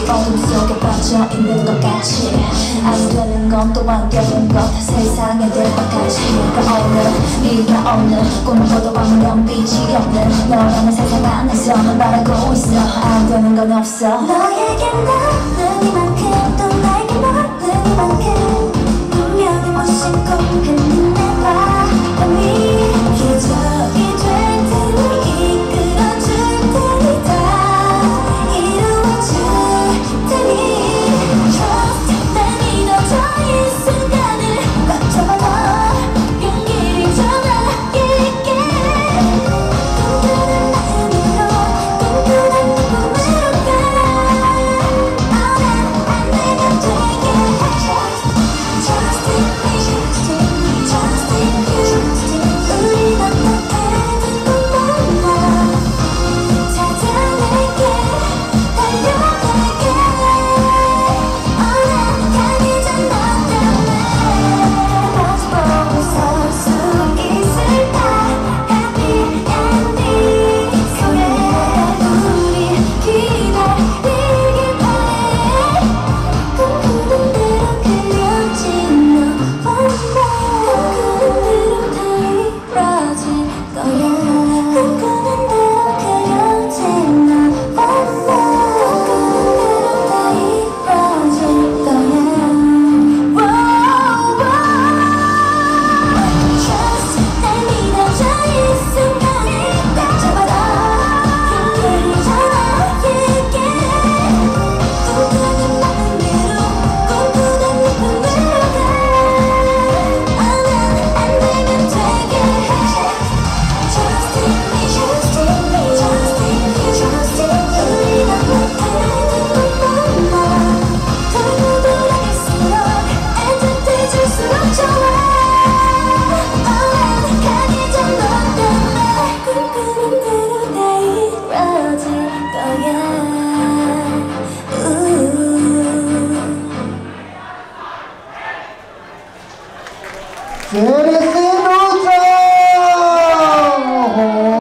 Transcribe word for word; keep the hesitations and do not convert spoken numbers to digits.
어둠 속에 빠져있는 것 같이 안 되는 건 또 안 되는 것 세상에 될 것같이 네가 오는 네가 오는 꿈꿔도 방면 빛이 없는 너라는 세상 안에서만 바라고 있어 안 되는 건 없어 너에게 나는 이만큼 또 나에게 너는 이만큼 분명히 무심코 흔들린 바람이 기적이 될 테니 이끌어줄 테니 다 이루어줄 테니 Trust 날 믿어줘 이 순간을 꽉 잡아봐 용기를 줘 나에게 꿈꾸는 마음으로 꿈꾸는 꿈으로 가 안 내면 되게 Trust in me, trust in you 우리 반복해둔 꿈만 찾아낼게 달려갈게 어긋나기 전 너 때문에 마주보고 설 수 있을까 Happy ending 속에 우리 기다리길 바래 꿈꾸는 대로 그려진 너와 나 꿈꾸는 대로 다 이뤄질 거야 꿈꾸는 대로 그려진 너와 나 꿈꾸는 대로 다 이뤄질 거야 Trust 날 믿어줘 이 순간을 꽉 잡아라 용기를 줘 나에게 꿈꾸는 마음으로 꿈꾸는 꿈으로 가 안 되면 되게 Trust in me, trust in me, trust in you, trust in you 우리 반복해둔 꿈만 돌고 돌아갈수록 애틋해질수록 좋아 어긋나기 전 너 때문에 꿈꾸는 대로 다 이뤄질 거야 잘했어요.